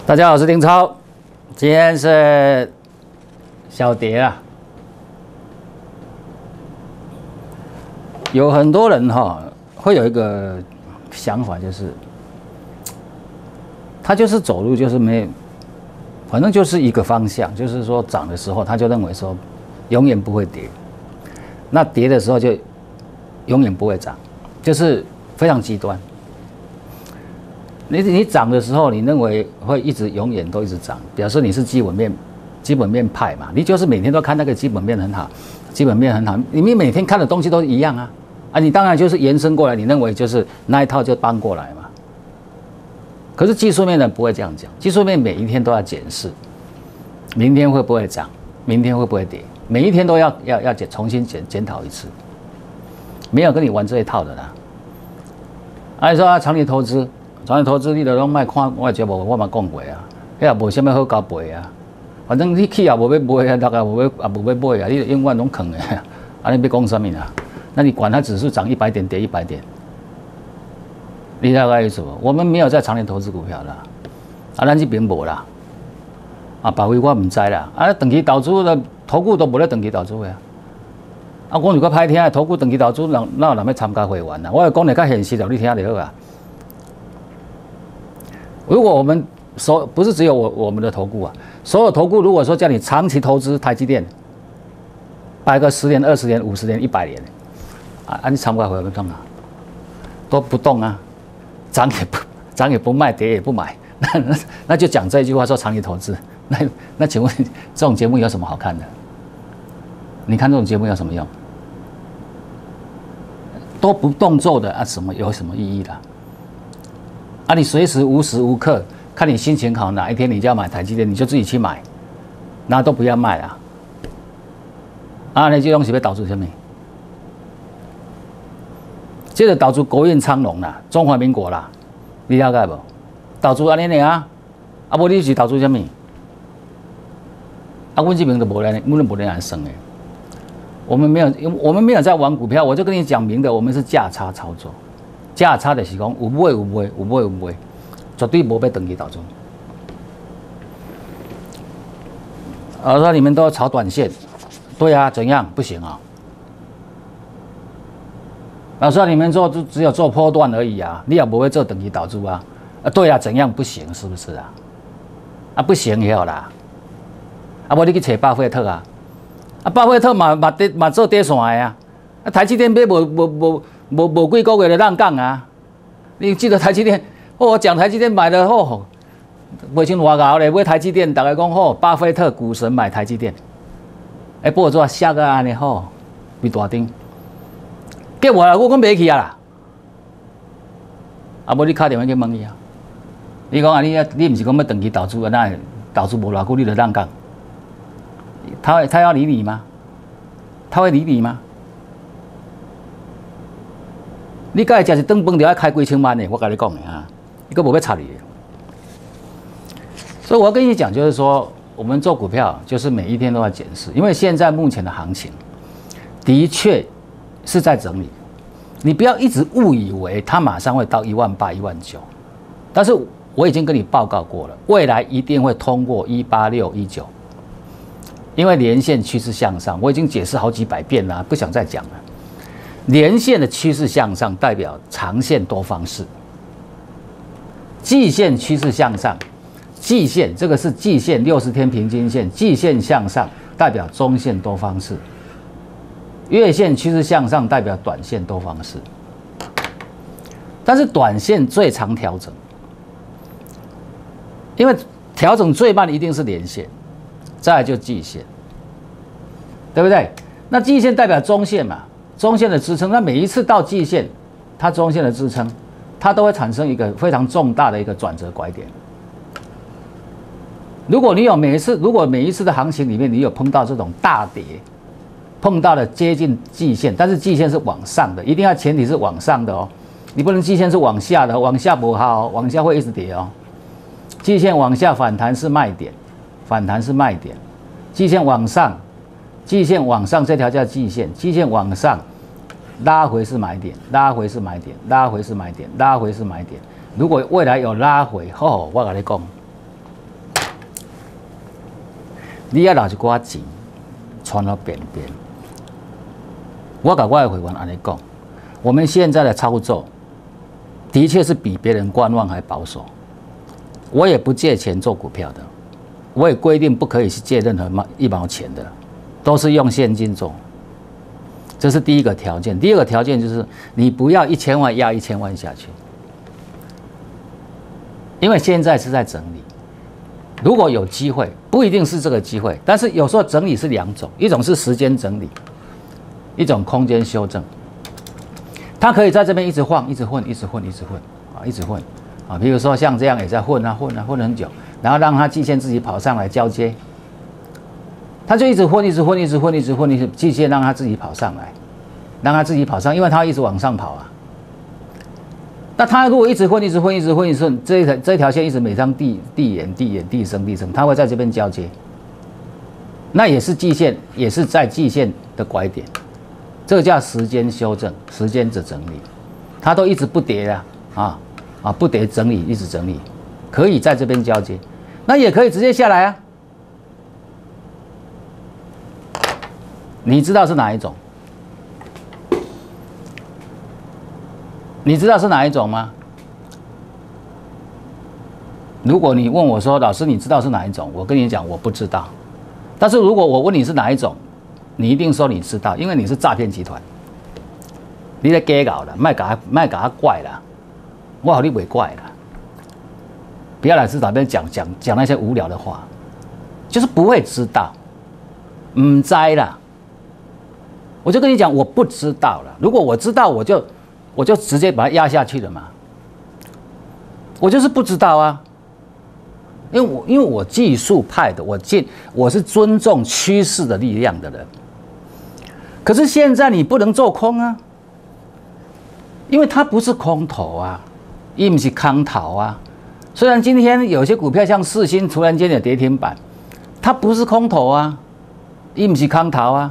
大家好，我是丁超，今天是小跌啊。有很多人会有一个想法，就是他就是走路就是反正就是一个方向，就是说涨的时候他就认为说永远不会跌，那跌的时候就永远不会涨，就是非常极端。你涨的时候，你认为会永远都一直涨，表示你是基本面派嘛？你就是每天都看那个基本面很好，你每天看的东西都一样啊，你当然就是延伸过来，你认为就是那一套就搬过来嘛。可是技术面呢不会这样讲，技术面每一天都要检视，明天会不会涨，明天会不会跌，每一天都要重新检讨一次，没有跟你玩这一套的啦。按说长期投资。长期投资，你就拢莫看我节目，我嘛讲过啊，迄也无啥物好交赔啊。反正你去也无要买啊，大概无要买啊，你就永远拢坑的。你要讲什么啊？那你管它指数涨100点跌100点，你大概意思无？我们没有在长期投资股票啦，咱这边无啦。别位我唔知啦。长期投资的投顾都无咧长期投资的啊。我如果歹听，投顾长期投资哪有人要参加会员啊？我讲的较现实了，你听就好啊。如果我们不是只有我们的投顾啊，所有投顾如果说叫你长期投资台积电，摆个10年、20年、50年、100年，你参加会不动啊？都不动啊，涨也不卖，跌也不买，那就讲这一句话说长期投资。那请问这种节目有什么好看的？你看这种节目有什么用？都不动作的有什么意义啦？你随时无时无刻看你心情好，哪一天你就要买台积电，你就自己去买，那都不要卖啦。你这东西要导致什么？这个导致国运昌隆啦，中华民国啦，你了解无？导致安尼啊，无你是导致什么？阮这边就无咧，阮都无咧来算的。我们没有在玩股票，我就跟你讲明的，我们是价差操作。价差就是讲有买，绝对无要长期投资。说你们都要炒短线，对啊，怎样不行啊？说你们只有做波段而已啊，你也不会做长期投资啊？对啊，怎样不行？是不是啊？不行以后啦，无你去找巴菲特啊？巴菲特嘛做跌线的啊？台积电买无几个月就让杠啊！你记得台积电？我讲台积电买的买成偌高咧，买台积电，大家讲巴菲特股神买台积电，不过做下个安尼比大丁，结果我讲买去啊啦，无你打电话去问伊啊，你讲你不是讲要长期投资啊？那投资无偌久你就让杠，他要理你吗？他会理你吗？你该食一顿饭就要开几千万的，我跟你讲的你个无要插你。所以我要跟你讲，就是说，我们做股票就是每一天都要检视，因为现在目前的行情的确是在整理，你不要一直误以为它马上会到18000、19000，但是我已经跟你报告过了，未来一定会通过186、190，因为连线趋势向上，我已经解释好几百遍了，不想再讲了。连线的趋势向上代表长线多方式，季线趋势向上，季线这个是季线60天平均线，季线向上代表中线多方式，月线趋势向上代表短线多方式，但是短线最常调整，因为调整最慢的一定是连线，再来就季线，对不对？那季线代表中线嘛。中线的支撑，那每一次到季线，它中线的支撑，它都会产生一个非常重大的一个转折拐点。如果每一次的行情里面，你有碰到这种大跌，碰到了接近季线，但是季线是往上的，一定要前提是往上的哦，你不能季线是往下的，往下不好，往下会一直跌哦。季线往下反弹是卖点，季线往上。季线往上这条叫季线，季线往上拉回是买点，拉回是买点。如果未来有拉回，我跟你讲， 你要拿一寡钱传到边边。我跟我的会员安尼讲，我们现在的操作的确是比别人观望还保守。我也不借钱做股票的，我也规定不可以去借任何1毛钱的，都是用现金做。这是第一个条件。第二个条件就是你不要1000万压1000万下去，因为现在是在整理。如果有机会，不一定是这个机会，但是有时候整理是2种，一种是时间整理，一种空间修正。它可以在这边一直晃，一直混，一直混，一直混啊，一直混啊。比如说像这样也在混啊，混啊，混很久，然后让它季线自己跑上来交接。他就一直混，一直混，一直混，一直混，一直季线让他自己跑上来，让他自己跑上，因为他一直往上跑啊。那他如果一直混，一直混，一直混，一直混，这条线一直每张递延，递升，他会在这边交接，那也是季线，也是在季线的拐点，这个叫时间修正，时间的整理，它都一直不跌啊，不跌整理，一直整理，可以在这边交接，那也可以直接下来啊。你知道是哪一种？你知道是哪一种吗？如果你问我说，老师，你知道是哪一种？我跟你讲，我不知道。但是如果我问你是哪一种，你一定说你知道，因为你是诈骗集团。你在假搞了，卖给他怪了，我好你袂怪了。不要来这边讲那些无聊的话，就是不会知道，唔知啦。我就跟你讲，我不知道了。如果我知道，我就直接把它压下去了嘛。我就是不知道啊，因为我技术派的，我是尊重趋势的力量的人。可是现在你不能做空啊，因为它不是空头啊，也不是空头啊。虽然今天有些股票像世芯突然间有跌停板，它不是空头啊，也不是空头啊。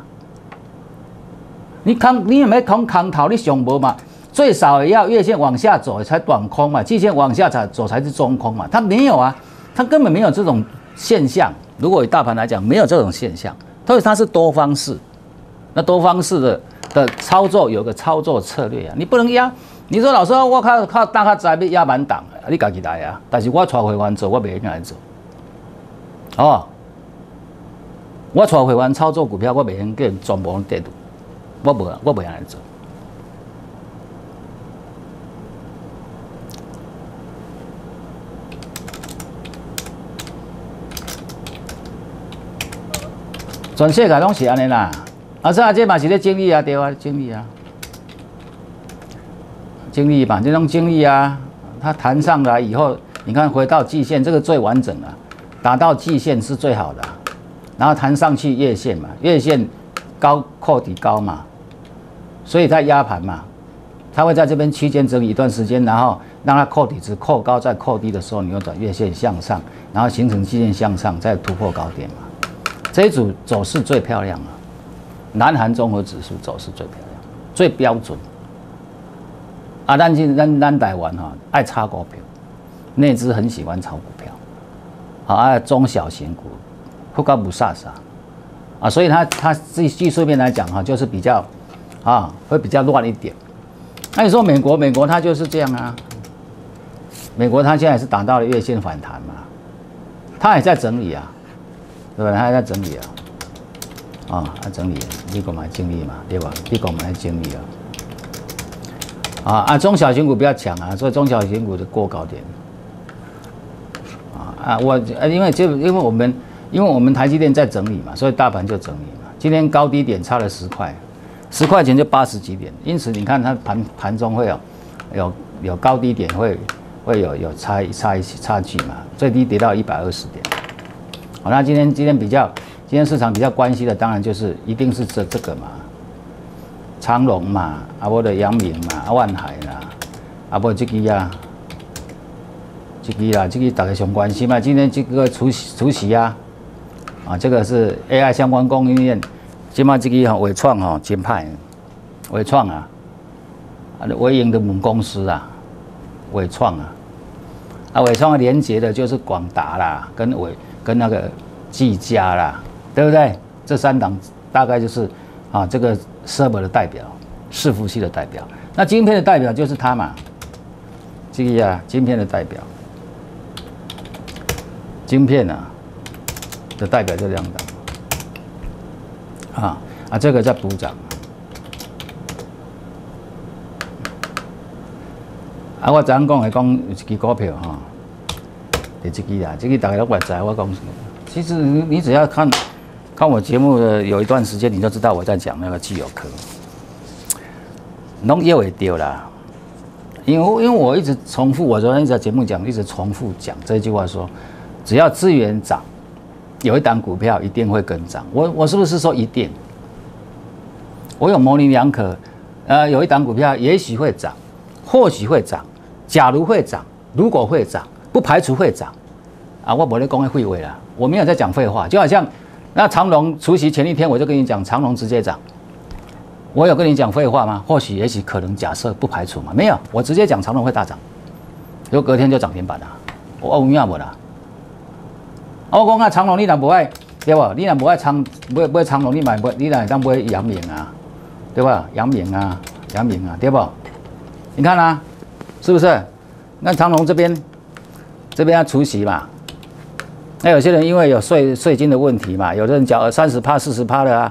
你有没有空头？你想无嘛？最少也要月线往下走才短空嘛，季线往下走才是中空嘛。它没有啊，它根本没有这种现象。如果以大盘来讲，没有这种现象，所以它是多方式。那多方式的操作有个操作策略啊，你不能压。你说老师，我靠大咖仔要压满档，你自己来啊。但是我带会员做，我袂用来做。哦，我带会员操作股票，我袂用叫全部跌倒。我袂安尼做。全世界拢是安尼啦。这嘛是咧整理啊，对啊，整理啊，整理嘛，这种整理啊，它弹上来以后，你看回到季线，这个最完整了，打到季线是最好的，然后弹上去月线嘛，月线高扣底高嘛。所以在压盘嘛，它会在这边区间整理一段时间，然后让它扣底值扣高再扣低的时候，你又转月线向上，然后形成季线向上，再突破高点嘛。这一组走势最漂亮了，南韩综合指数走势最漂亮，最标准。啊，咱台湾哈爱炒股票，内资很喜欢炒股票，啊，中小型股不高不飒飒，啊，所以它技术面来讲哈，就是比较。会比较乱一点。那你说美国它就是这样啊？美国它现在是达到了月线反弹嘛，它也在整理啊，对吧？它还在整理啊，它整理，美国买整理嘛，对吧？美国买整理啊，中小型股比较强啊，所以中小型股的过高点。因为我们台积电在整理嘛，所以大盘就整理嘛。今天高低点差了10块。10块钱就80几点，因此你看它盘中会有高低点会有差距嘛，最低跌到120点。好，那今天市场比较关心的当然就是一定是这个嘛，长荣嘛，或者阳明嘛，万海啦，或这个啊，这个大家相关心嘛。今天这个除息啊，这个是 AI 相关供应链。今嘛这个伟创真歹，伟创啊，伟盈的母公司啊，伟创啊，伟创连接的就是广达啦，跟那个技嘉啦，对不对？这3档大概就是啊这个 server 的代表，伺服器的代表。那晶片的代表就是它嘛，这个啊，晶片的代表，晶片啊的代表就2档，这个在补涨。我昨讲的讲有一支股票哈，就这支啦，这支大家都知我讲什么。其实你只要看我节目的有一段时间，你就知道我在讲那个基友科，拢也会丢啦。因为我一直重复，我昨天在节目讲，一直重复讲这句话说，只要资源涨，有一档股票一定会跟涨。我是不是说一定？我有模棱两可，有一档股票也许会涨，或许会涨。假如会涨，如果会涨，不排除会涨，我没在讲废话啦，我没有在讲废话，就好像那长荣除夕前一天我就跟你讲长荣直接涨，我有跟你讲废话吗？或许、也许、可能、假设、不排除嘛，没有，我直接讲长荣会大涨，结果隔天就涨停板啦，我有影无啦？我讲长荣你若无爱对不？你若无爱买长荣，你若会当买阳明啊，对吧？阳明啊，对不？你看啊。是不是？那长荣这边要除息嘛？那有些人因为有税金的问题嘛，有的人缴30%、40%的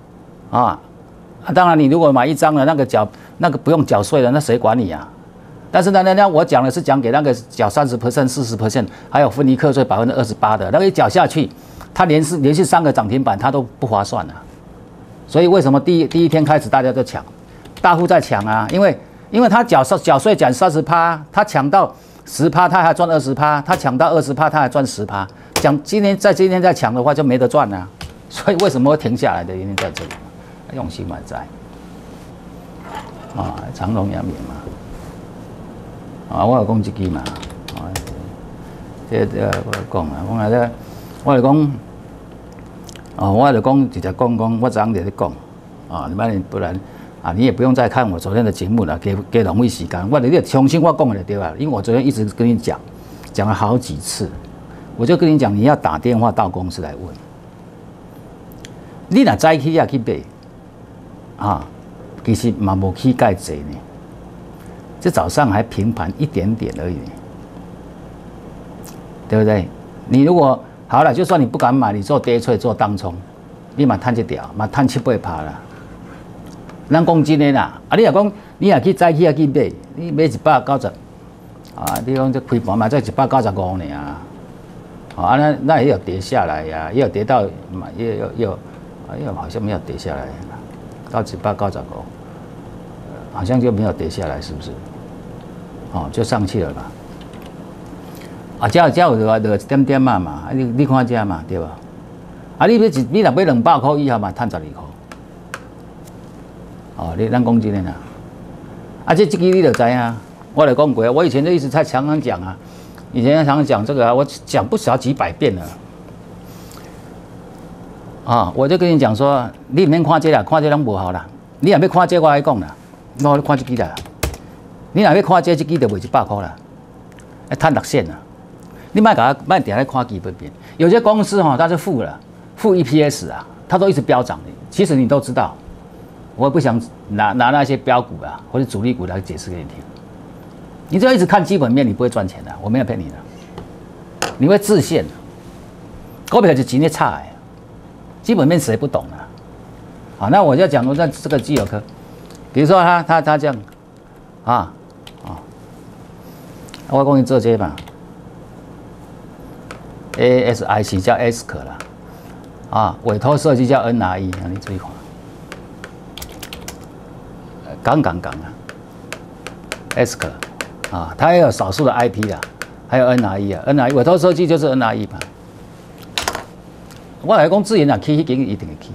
当然你如果买1张的那个不用缴税了，那谁管你啊？但是呢，我讲的是讲给那个缴30%、40%，还有分离课税28%的，那个一缴下去，他连续3个涨停板，他都不划算啊。所以为什么第一天开始大家都抢，大户在抢啊？因为他缴税缴30%，他抢到10%，他还赚20%，他抢到20%，他还赚10%。今天再抢的话就没得赚了。所以为什么会停下来的原因在这里，用心买在长荣、阳明嘛，我有讲这支嘛，我讲啊，我就讲直接讲，我昨天就在讲不然。你也不用再看我昨天的节目了，给浪费时间。你重新我讲的就对了，因为我昨天一直跟你讲了好几次，我就跟你讲，你要打电话到公司来问。你若早起也去买，其实嘛无起介济呢。这早上还平盘一点点而已，对不对？你如果好了，就算你不敢买，你做day trade做当冲，你嘛赚1条，嘛赚7-8%啦。咱讲真的啦，你若讲你若去早起去买，你买190，你讲这开盘嘛，才195尔，那也有跌下来呀，也有跌到嘛，也好像没有跌下来，到195，好像就没有跌下来，是不是？就上去了吧？这有就一点点嘛，你看这嘛，对吧？你若买200块以后嘛，赚12块。咱讲真的啦，这支你就知啊，我来讲过，我以前就一直在常常讲啊，以前常常讲这个我讲不少几百遍了，我就跟你讲说，你唔免看这啦，看这拢无好啦，你若要看这我来讲啦，我看这支啦，你若要看这支就卖100块啦，赚6仙啦，你莫定来看基本面，有些公司它是负 EPS 它都一直飙涨的，其实你都知道。我也不想拿那些标股或者主力股来解释给你听。你只要一直看基本面，你不会赚钱的。我没有骗你的，你会自陷。股票是钱的差基本面谁不懂啊？好，那我就讲说，这个基友科，比如说他这样我讲你做这嘛 ，ASIC 叫 S 可啦，委托设计叫 NRE， 你注意看。杠，S 可它也有少数的 IP 啦，还有 NRE 委托设计就是 NRE 嘛。我来讲自研起，一定会起，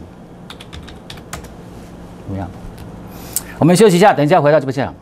怎么样？我们休息一下，等一下回到直播现场。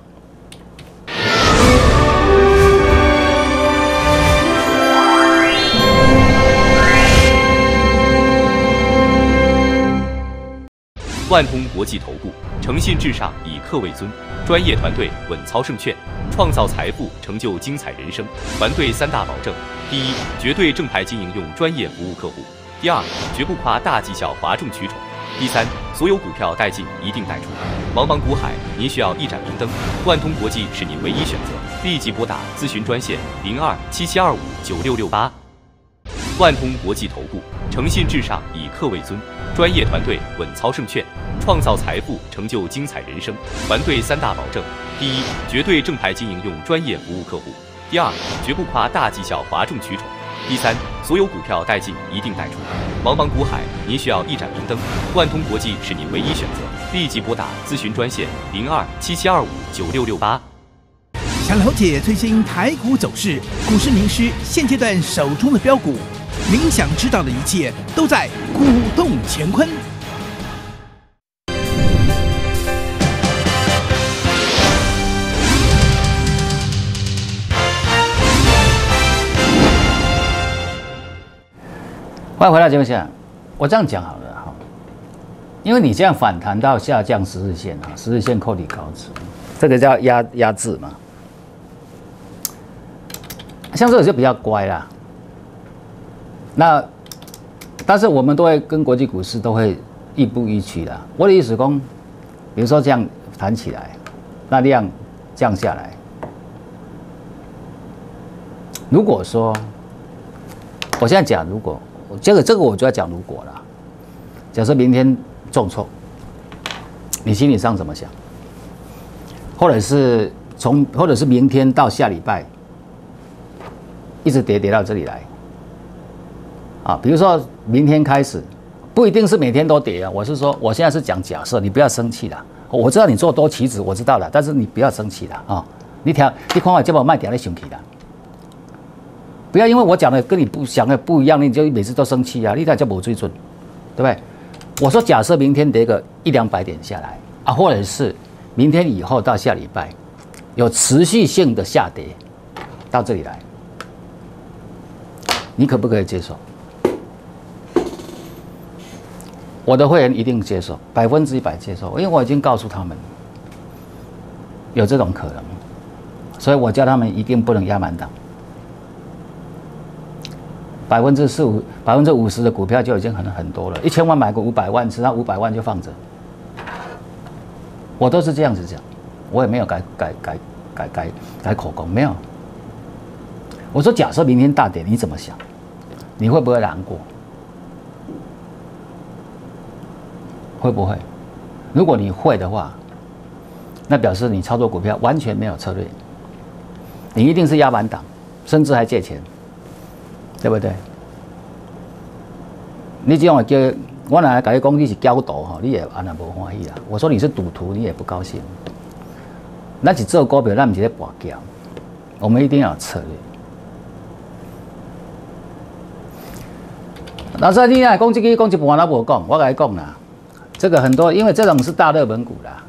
万通国际投顾，诚信至上，以客为尊，专业团队稳操胜券，创造财富，成就精彩人生。团队3大保证：第一，绝对正牌经营，用专业服务客户； 第二，绝不夸大绩效哗众取宠。第三，所有股票带进一定带出。茫茫股海，您需要一盏明灯，万通国际是您唯一选择。立即拨打咨询专线0277259668。万通国际投顾，诚信至上，以客为尊，专业团队稳操胜券，创造财富，成就精彩人生。团队3大保证：第一，绝对正牌经营，用专业服务客户；第二，绝不夸大绩效哗众取宠；第三，所有股票带进一定带出。茫茫股海，您需要一盏明灯，万通国际是您唯一选择。立即拨打咨询专线0277259668。 想了解最新台股走势，股市名师现阶段手中的标股，您想知道的一切都在股动乾坤。 欢迎回到节目现场。我这样讲好了哈，因为你这样反弹到下降10日线啊，10日线扣底高值，这个叫压制嘛。像这个就比较乖啦。那但是我们都会跟国际股市都会亦步亦趋的。我的意思说，比如说这样弹起来，那量降下来。如果说我现在讲，如果这个我就要讲如果了。假设明天重挫，你心理上怎么想？或者是明天到下礼拜，一直跌到这里来，啊，比如说明天开始，不一定是每天都跌啊。我是说，我现在是讲假设，你不要生气啦。我知道你做多期指，我知道了，但是你不要生气啦啊！你看我这把卖掉，你生气啦。不要因为我讲的跟你想的不一样，你就每次都生气啊！你大家没水准，对不对？我说假设明天跌个100-200点下来啊，或者是明天以后到下礼拜有持续性的下跌到这里来，你可不可以接受？我的会员一定接受，100%接受，因为我已经告诉他们有这种可能，所以我叫他们一定不能压满档。50%的股票就已经很多了，1000万买个500万，其他500万就放着。我都是这样子讲，我也没有改口供，没有。我说假设明天大跌，你怎么想？你会不会难过？会不会？如果你会的话，那表示你操作股票完全没有策略，你一定是压满档，甚至还借钱。对不对？你这样叫我来跟你讲你是骄赌哈，你也安那不欢喜啦。我说你是赌徒，你也不高兴。那是做股票，那不是在博弈，我们一定要有策略。老师，你来讲这个讲一半都无讲，我跟你讲啦，这个很多，因为这种是大热门股啦。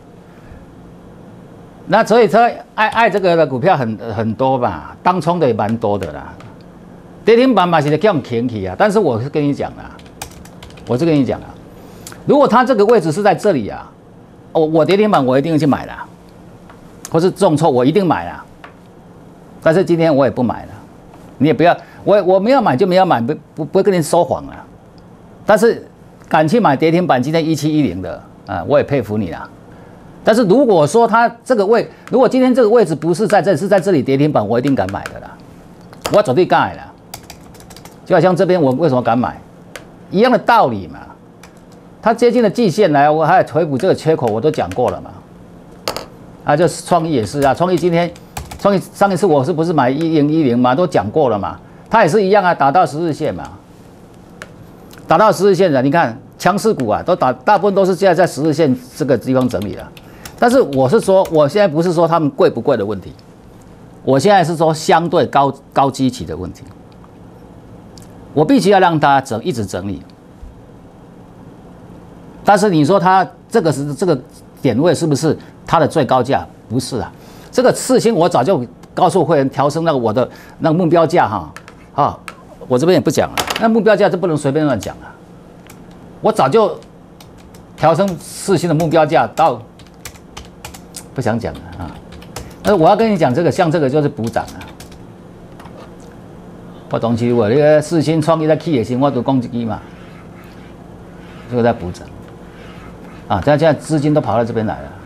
那所以说爱这个的股票很多吧，当冲的也蛮多的啦。跌停板嘛，现在叫我们停起啊！但是我是跟你讲啊，如果它这个位置是在这里啊，我跌停板我一定会去买啦，或是重挫我一定买啦。但是今天我也不买了，你也不要，我没有买就没有买，不会跟你说谎啊。但是敢去买跌停板，今天1710的啊，我也佩服你啦。但是如果说它这个如果今天这个位置不是在这里，是在这里跌停板，我一定敢买的啦，我绝对敢啦。就好像这边我为什么敢买，一样的道理嘛。它接近了季线来，我还回补这个缺口，我都讲过了嘛。啊，就是创意也是啊，创意上一次我是不是买1010嘛，都讲过了嘛。它也是一样啊，打到10日线嘛，打到10日线的，你看强势股啊，大部分都是现在在10日线这个地方整理了。但是我是说，我现在不是说他们贵不贵的问题，我现在是说相对高基期的问题。我必须要让它一直整理，但是你说它这个点位是不是它的最高价？不是啊，这个次新我早就告诉会员调升我的那个目标价哈，我这边也不讲了，那目标价就不能随便乱讲了，我早就调升次新的目标价到不想讲了啊，那我要跟你讲这个，像这个就是补涨啊。我当时我那个世新创意在起的时候，我都讲一句嘛， 这个在补涨，啊，现在资金都跑到这边来了。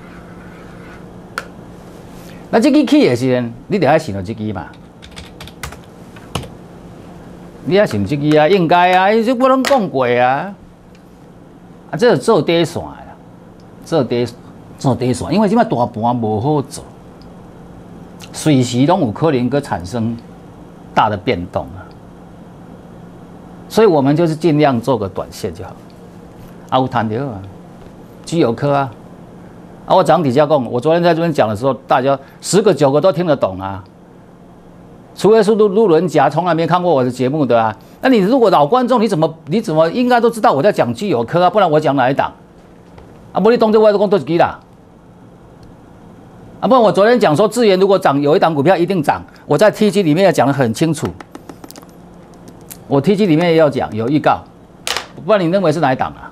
那这支起的时候，你得要想到这支嘛，你要想这支啊，应该啊，这我拢讲过啊，啊，这做底线啦，做底线，因为现在大盘无好做，随时都有可能会产生大的变动啊，所以我们就是尽量做个短线就好。啊，有谈到啊，具有科啊。啊，我讲底下讲，我昨天在这边讲的时候，大家10个9个都听得懂啊。除非是路人甲从来没看过我的节目的啊。那你如果老观众，你怎么应该都知道我在讲具有科啊？不然我讲哪一档？啊，不，你动这外头讲都是几啦？啊，不然我昨天讲说智原如果涨，有一档股票一定涨，我在 TG 里面也讲得很清楚。我 TG 里面也要讲，有预告，不然你认为是哪一档啊？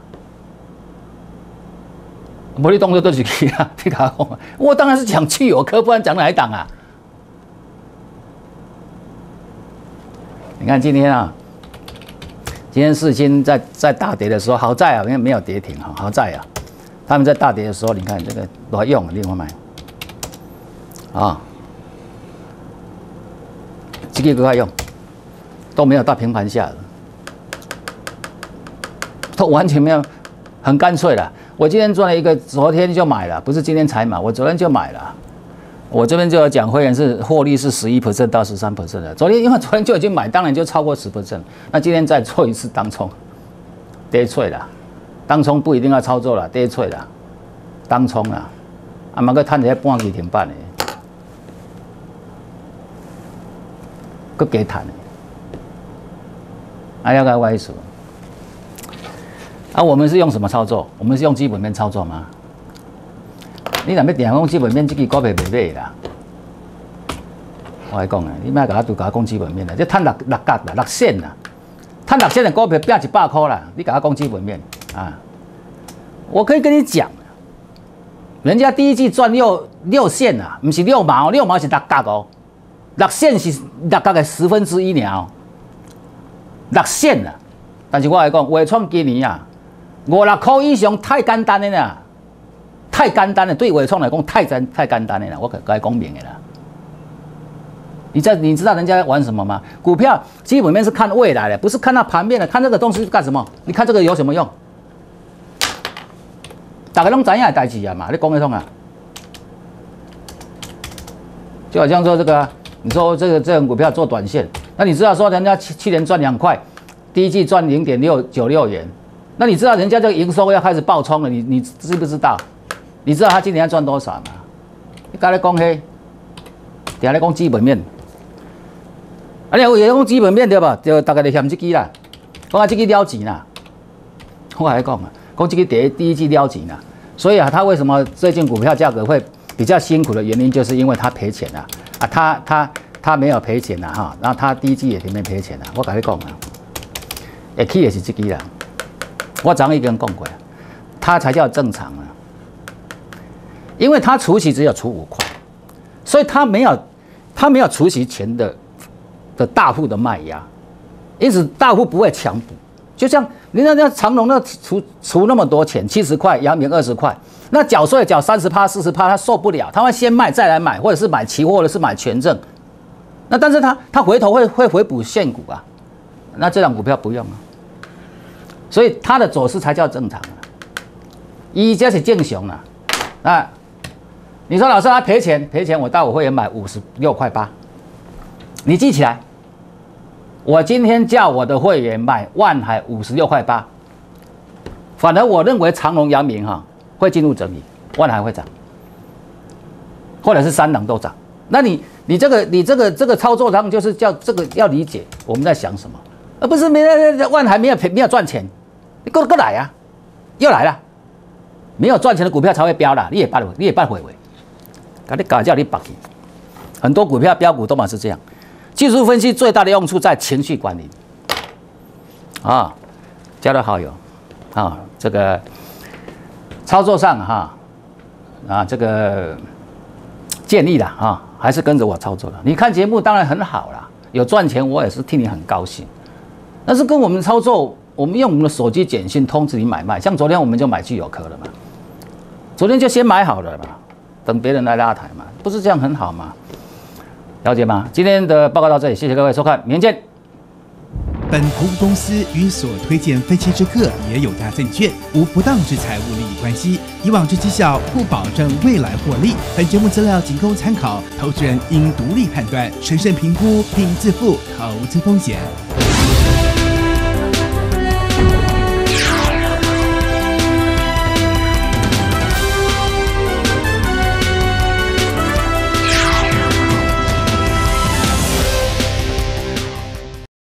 无你动作都是去啊！你甲我讲，我当然是讲具有科，不然讲哪一档啊？你看今天啊，今天世芯在大跌的时候，好在啊没有跌停哈，好在啊，他们在大跌的时候，你看这个多用，你看买啊，这个多用，都没有到平盘下了，都完全没有，很干脆了。我今天赚了一个，昨天就买了，不是今天才买，我昨天就买了。我这边就有讲会员是获利是11% 到13%的。昨天因为昨天就已经买，当然就超过10%。那今天再做一次当冲，跌脆了，当冲不一定要操作了，跌脆了，当冲啦，啊嘛个赚一下半期停板的，佮加赚的，啊要个歪数。啊，我们是用什么操作？我们是用基本面操作吗？你若要定讲基本面，这支股票袂买啦。我来讲啊，你莫甲我讲基本面啦，这赚6角啦，6仙啦，赚6仙的股票变100块啦，你甲我讲基本面啊？我可以跟你讲，人家第一季赚6仙啊，不是6毛，6毛是6角哦，6仙是6角的1/10尔哦，6仙啊。但是我来讲，伟创今年啊。5-6块以上太简单的啦，太简单了，对伟创来讲太简单的啦，我该讲明的啦。你知道人家在玩什么吗？股票基本面是看未来的，不是看它盘面的，看这个东西干什么？你看这个有什么用？大家拢知影的代志啊嘛，你讲得通啊？就好像说这个，你说这种股票做短线，那你知道说人家去年赚2块，第一季赚0.696元。那你知道人家这个营收要开始爆冲了，你知不知道？你知道他今年要赚多少吗？你刚才讲嘿，等下来讲基本面，啊，你有讲基本面对吧？就大概就嫌这支啦，讲啊这支了钱啦，我还讲啊，讲这支第一季了钱啦，所以啊，他为什么最近股票价格会比较辛苦的原因，就是因为他赔钱了啊，他没有赔钱了哈，然后他第一季也没赔钱了，我跟你讲啊，会起也是这支啦。我昨天已经讲过了，它才叫正常啊，因为它除息只有除5块，所以它没有除息前的大户的卖压，因此大户不会强补。就像人家长荣那除那么多钱，70块，阳明20块，那缴税缴30%、40%，他受不了，他会先卖再来买，或者是买期货，或者是买权证。那但是他回头会回补现股啊，那这档股票不用啊。所以它的走势才叫正常啊，这是正常啊。啊，你说老师他赔钱，我带我会员买56块8，你记起来。我今天叫我的会员买万海56块8，反而我认为长荣、阳明哈会进入整理，万海会涨，或者是3档都涨。那你这个操作上就是叫这个要理解我们在想什么，而不是万海没有赚钱。你过来啊，又来了，没有赚钱的股票才会飙啦，你也办回，把你搞叫你绑去。很多股票标股都嘛是这样。技术分析最大的用处在情绪管理啊，交到好友啊，这个操作上这个建议啦还是跟着我操作的。你看节目当然很好啦，有赚钱我也是替你很高兴，但是跟我们操作我们用我们的手机简讯通知你买卖，像昨天我们就买聚友科了嘛，昨天就先买好了嘛，等别人来拉抬嘛，不是这样很好吗？了解吗？今天的报告到这里，谢谢各位收看，明天见。 本投顾公司与所推荐分析之个别有价证券无不当之财务利益关系，以往之绩效不保证未来获利。本节目资料仅供参考，投资人应独立判断、审慎评估并自负投资风险。